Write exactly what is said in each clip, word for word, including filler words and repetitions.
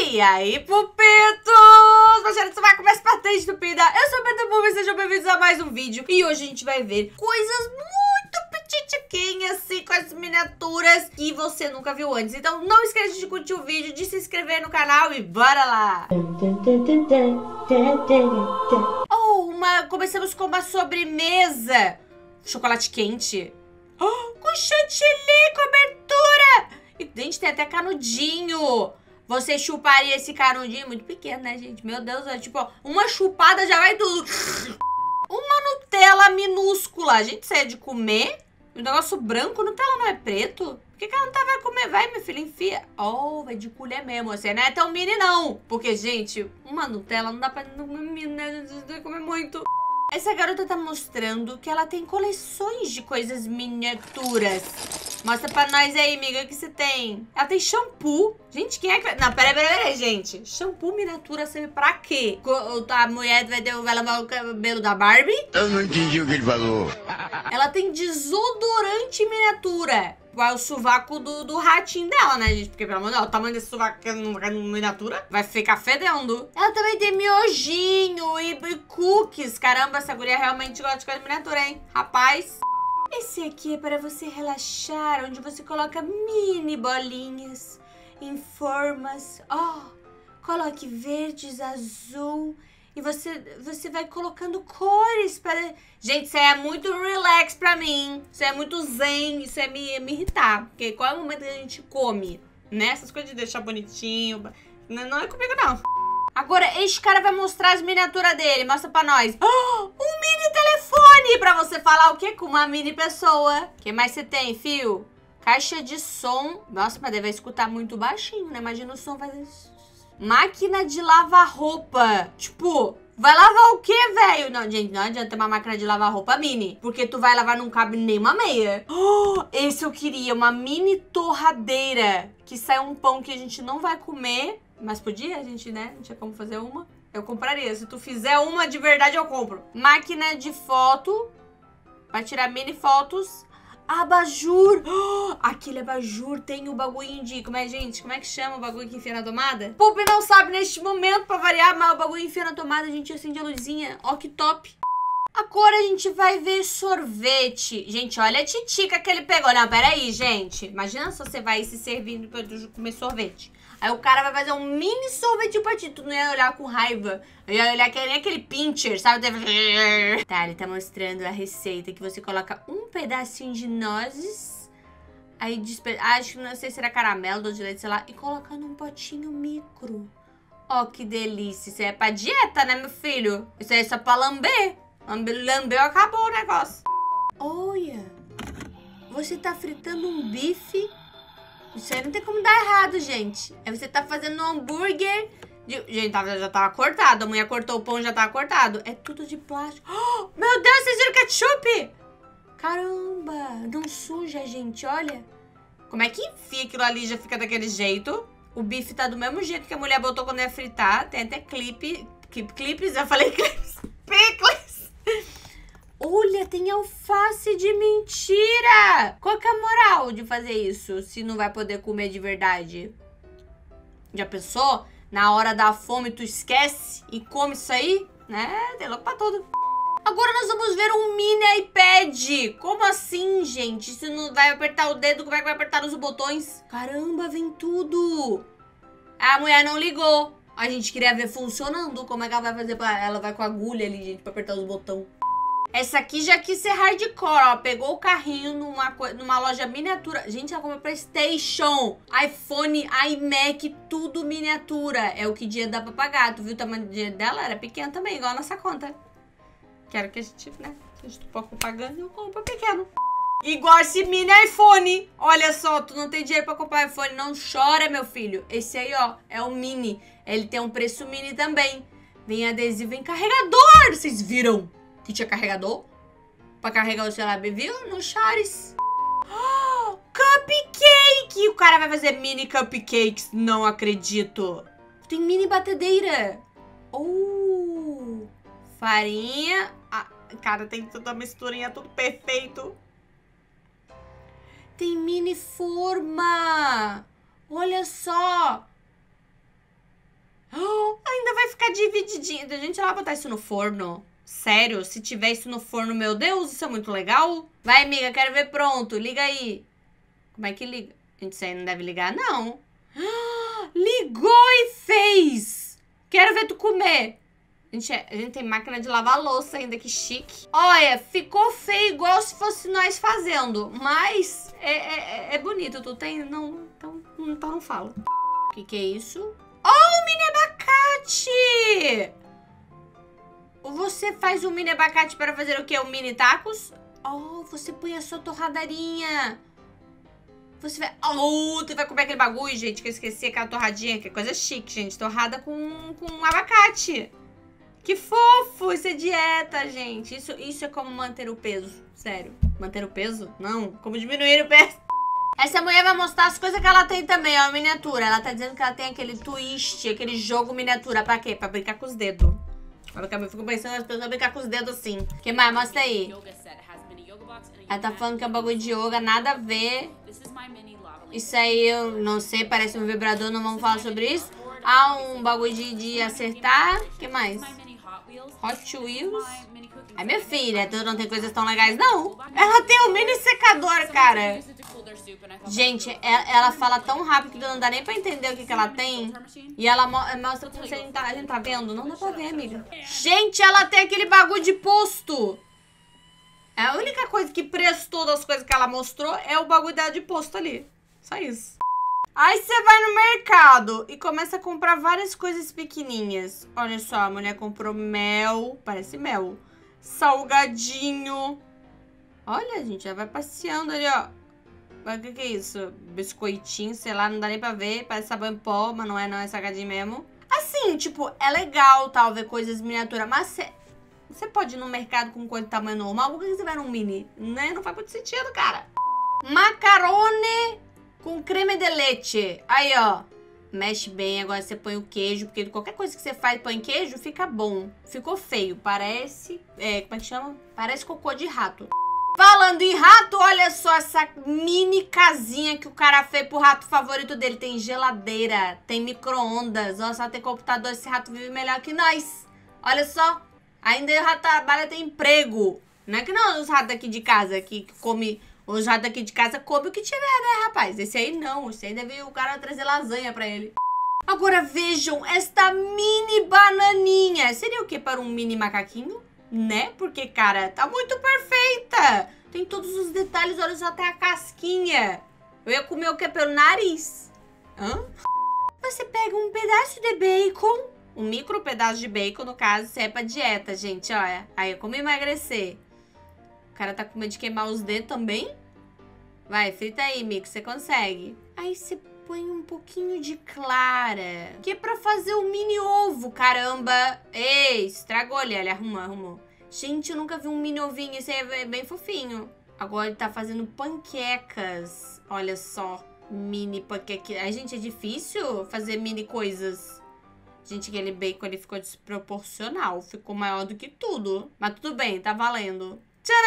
E aí, pupitos! Baixaram esse vai começar patente estupida. Eu sou a Beta Pupi, sejam bem-vindos a mais um vídeo. E hoje a gente vai ver coisas muito petitiquinhas, assim, com as miniaturas que você nunca viu antes. Então não esqueça de curtir o vídeo, de se inscrever no canal e bora lá! Oh, uma... começamos com uma sobremesa. Chocolate quente. Oh, com chantilly, cobertura! E, gente, tem até canudinho. Você chuparia esse canudinho? Muito pequeno, né, gente? Meu Deus, é tipo, ó, uma chupada já vai tudo. Uma Nutella minúscula. Gente, isso é de comer? O negócio branco, Nutella não é preto? Por que que a Nutella vai comer? Vai, minha filha, enfia. Oh, vai de colher mesmo. Você não é tão mini, não. Porque, gente, uma Nutella não dá pra comer, né? Não comer muito. Essa garota tá mostrando que ela tem coleções de coisas miniaturas. Mostra pra nós aí, amiga, o que você tem? Ela tem shampoo. Gente, quem é que... Não, peraí, peraí, peraí, gente. Shampoo miniatura serve pra quê? A mulher vai, ter... vai lavar o cabelo da Barbie? Eu não entendi o que ele falou. Ela tem desodorante miniatura. É o sovaco do, do ratinho dela, né, gente? Porque, pelo amor de Deus, o tamanho desse sovaco na miniatura vai ficar fedendo. Ela também tem miojinho e, e cookies. Caramba, essa guria realmente gosta de coisa miniatura, hein? Rapaz. Esse aqui é para você relaxar, onde você coloca mini bolinhas em formas. Ó, oh, coloque verdes, azul. E você, você vai colocando cores para... Gente, isso é muito relax pra mim. Isso é muito zen. Isso é me, me irritar. Porque qual é o momento que a gente come, né? Essas coisas de deixar bonitinho. Não, não é comigo, não. Agora, este cara vai mostrar as miniaturas dele. Mostra pra nós. Oh, um mini telefone pra você falar o quê? Com uma mini pessoa. O que mais você tem, fio? Caixa de som. Nossa, mas deve escutar muito baixinho, né? Imagina o som fazer... Máquina de lavar roupa. Tipo, vai lavar o quê, velho? Não, gente, não adianta ter uma máquina de lavar roupa mini. Porque tu vai lavar, não cabe nem uma meia. Oh, esse eu queria, uma mini torradeira. Que sai um pão que a gente não vai comer. Mas podia, a gente, né? Não tinha como fazer uma. Eu compraria. Se tu fizer uma de verdade, eu compro. Máquina de foto. Pra tirar mini fotos. Abajur! Oh, aquele abajur tem o bagulho de... Como é, gente? Como é que chama o bagulho que enfia na tomada? Pupi não sabe neste momento, pra variar, mas o bagulho enfia na tomada, a gente acende a luzinha. Ó, que top! Agora a gente vai ver sorvete. Gente, olha a titica que ele pegou. Não, peraí, gente. Imagina se você vai se servindo pra comer sorvete. Aí o cara vai fazer um mini sorvete pra ti. Tu não ia olhar com raiva. Eu ia olhar que nem aquele pincher, sabe? Tá, ele tá mostrando a receita que você coloca um pedacinho de nozes. Aí, despe... acho que não sei se era caramelo, doce de leite, sei lá. E coloca num potinho micro. Ó, que delícia. Isso aí é pra dieta, né, meu filho? Isso aí é só pra lamber. Lambeu, acabou o negócio. Olha. Você tá fritando um bife... Isso aí não tem como dar errado, gente. Aí você tá fazendo um hambúrguer... De... Gente, já tava cortado. A mulher cortou o pão, já tava cortado. É tudo de plástico. Oh, meu Deus, vocês viram ketchup? Caramba, não suja, gente, olha. Como é que enfia aquilo ali e já fica daquele jeito? O bife tá do mesmo jeito que a mulher botou quando ia fritar. Tem até clipe... Clipes, eu falei clipes. Picles. Olha, tem alface de mentira! Qual que é a moral de fazer isso, se não vai poder comer de verdade? Já pensou? Na hora da fome, tu esquece e come isso aí? Né? Tem louco pra tudo. Agora nós vamos ver um mini iPad. Como assim, gente? Se não vai apertar o dedo, como é que vai apertar os botões? Caramba, vem tudo! A mulher não ligou. A gente queria ver funcionando. Como é que ela vai fazer? Pra... Ela vai com a agulha ali, gente, pra apertar os botões. Essa aqui já quis ser hardcore, ó. Pegou o carrinho numa, numa loja miniatura. Gente, ela comprou PlayStation, iPhone, iMac, tudo miniatura. É o que dinheiro dá pra pagar. Tu viu o tamanho do dinheiro dela? Era pequeno também, igual a nossa conta. Quero que a gente, né? A gente pode pagando, eu compro pequeno. Igual esse mini iPhone. Olha só, tu não tem dinheiro pra comprar iPhone. Não chora, meu filho. Esse aí, ó, é o mini. Ele tem um preço mini também. Vem adesivo, vem carregador. Vocês viram que tinha carregador? Pra carregar o celular, viu? No chores. Oh, cupcake! O cara vai fazer mini cupcakes. Não acredito. Tem mini batedeira. Oh, farinha. Ah, cara, tem toda a misturinha, tudo perfeito. Tem mini forma. Olha só. divididinho. Gente, ela vai botar isso no forno. Sério, se tiver isso no forno, meu Deus, isso é muito legal. Vai, amiga, quero ver pronto. Liga aí. Como é que liga? Gente, isso aí não deve ligar, não. Ligou e fez. Quero ver tu comer. Gente, a gente tem máquina de lavar louça ainda, que chique. Olha, ficou feio igual se fosse nós fazendo. Mas é, é, é bonito. Tu tem? Não, então, então não fala. O que que é isso? Oh, um mini abacate! Você faz um mini abacate para fazer o quê? Um mini tacos? Oh, você põe a sua torradarinha. Você vai... Oh, tu vai comer aquele bagulho, gente, que eu esqueci, aquela torradinha. Que é coisa chique, gente. Torrada com, com abacate. Que fofo! Isso é dieta, gente. Isso, isso é como manter o peso. Sério. Manter o peso? Não. Como diminuir o peso. Essa mulher vai mostrar as coisas que ela tem também, ó. A miniatura. Ela tá dizendo que ela tem aquele twist, aquele jogo miniatura. Pra quê? Pra brincar com os dedos. Eu fico pensando nas pessoas brincar com os dedos assim. O que mais? Mostra aí. Ela tá falando que é um bagulho de yoga, nada a ver. Isso aí eu não sei, parece um vibrador, não vamos falar sobre isso. Ah, um bagulho de, de acertar. O que mais? Hot Wheels. Ai, minha filha, tu não tem coisas tão legais, não. Ela tem um mini secador, cara. Gente, ela, ela fala tão rápido que não dá nem pra entender o que, que ela tem. E ela mo mostra como se a gente, tá, a gente tá vendo. Não dá pra ver, amiga. Gente, ela tem aquele bagulho de posto. É a única coisa que prestou das coisas que ela mostrou é o bagulho dela de posto ali. Só isso. Aí você vai no mercado e começa a comprar várias coisas pequenininhas. Olha só, a mulher comprou mel, parece mel. Salgadinho. Olha, gente, ela vai passeando ali, ó. O que que é isso? Biscoitinho, sei lá, não dá nem pra ver. Parece sabão em pó, mas não é, não, é salgadinho mesmo. Assim, tipo, é legal, tal, ver coisas miniaturas, mas você... Você pode ir no mercado com coisa de tamanho normal, por que você vai num mini? Né? Não faz muito sentido, cara. Macarone com creme de leite. Aí, ó. Mexe bem, agora você põe o queijo, porque qualquer coisa que você faz e põe queijo, fica bom. Ficou feio, parece... É, como é que chama? Parece cocô de rato. Falando em rato, olha só essa mini casinha que o cara fez pro rato favorito dele. Tem geladeira, tem micro-ondas, ó, só tem computador, esse rato vive melhor que nós. Olha só. Ainda o rato trabalha, tem emprego. Não é que não, os ratos aqui de casa que come... Os ratos aqui de casa comem o que tiver, né, rapaz? Esse aí não. Esse aí deve o cara trazer lasanha pra ele. Agora vejam esta mini bananinha. Seria o quê para um mini macaquinho? Né? Porque, cara, tá muito perfeita. Tem todos os detalhes, olha só, até a casquinha. Eu ia comer o quê? Pelo nariz. Hã? Você pega um pedaço de bacon... Um micro pedaço de bacon, no caso, isso é pra dieta, gente, olha. Aí, como emagrecer? O cara tá com medo de queimar os dedos também? Vai, frita aí, mico, você consegue. Aí você põe um pouquinho de clara, que é pra fazer um mini ovo, caramba. Ei, estragou, olha, ele arrumou, arrumou. Gente, eu nunca vi um mini ovinho, esse aí é bem fofinho. Agora ele tá fazendo panquecas, olha só. Mini panqueca. Ai, gente, é difícil fazer mini coisas. Gente, aquele bacon ele ficou desproporcional. Ficou maior do que tudo. Mas tudo bem, tá valendo.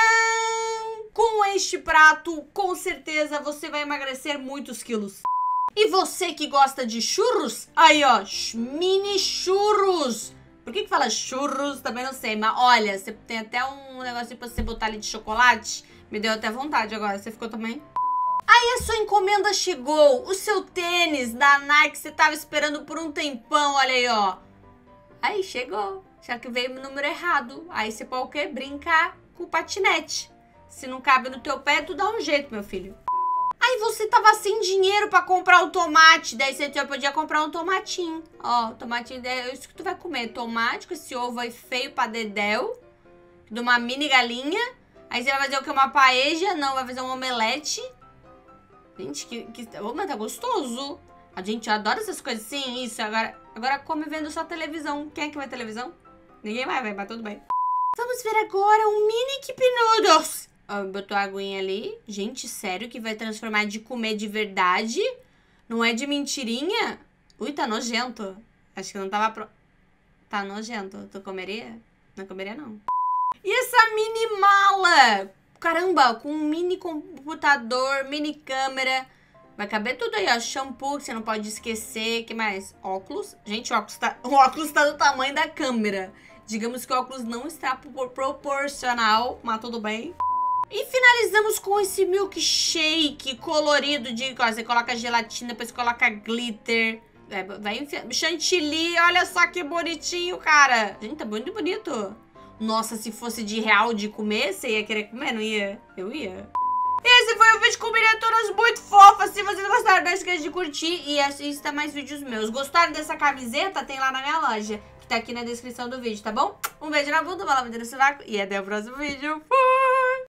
Tcharam! Com este prato, com certeza você vai emagrecer muitos quilos. E você que gosta de churros? Aí, ó, mini churros. Por que que fala churros? Também não sei. Mas olha, você tem até um negocinho pra você botar ali de chocolate. Me deu até vontade agora. Você ficou também? Aí a sua encomenda chegou, o seu tênis da Nike, você tava esperando por um tempão, olha aí, ó. Aí chegou, já que veio o número errado. Aí você pode o quê? Brincar com o patinete. Se não cabe no teu pé, tu dá um jeito, meu filho. Aí você tava sem dinheiro pra comprar o tomate, daí você já podia comprar um tomatinho. Ó, tomatinho, é isso que tu vai comer, tomate com esse ovo aí feio pra dedéu, de uma mini galinha. Aí você vai fazer o quê? Uma paella? Não, vai fazer um omelete. Gente, que, que... Oh, mas tá gostoso. A gente adora essas coisas assim, isso. Agora, agora come vendo só televisão. Quem é que vai televisão? Ninguém vai, vai, mas tudo bem. Vamos ver agora um mini Cup Noodles. Ó, botou a aguinha ali. Gente, sério que vai transformar de comer de verdade? Não é de mentirinha? Ui, tá nojento. Acho que não tava pro... Tá nojento. Tu comeria? Não comeria, não. E essa mini mala? Caramba, com um mini computador, mini câmera. Vai caber tudo aí, ó. Shampoo, que você não pode esquecer. Que mais? Óculos. Gente, o óculos tá, o óculos tá do tamanho da câmera. Digamos que o óculos não está proporcional, mas tudo bem. E finalizamos com esse milkshake colorido de... Ó, você coloca gelatina, depois coloca glitter. É, vai enfiar... Chantilly, olha só que bonitinho, cara. Gente, tá muito bonito. Nossa, se fosse de real de comer, você ia querer comer, não ia? Eu ia. Esse foi o vídeo com miniaturas muito fofas. Se vocês gostaram, não esqueça de curtir e assista mais vídeos meus. Gostaram dessa camiseta? Tem lá na minha loja, que tá aqui na descrição do vídeo, tá bom? Um beijo na bunda, uma lavada no sovaco e até o próximo vídeo. Fui!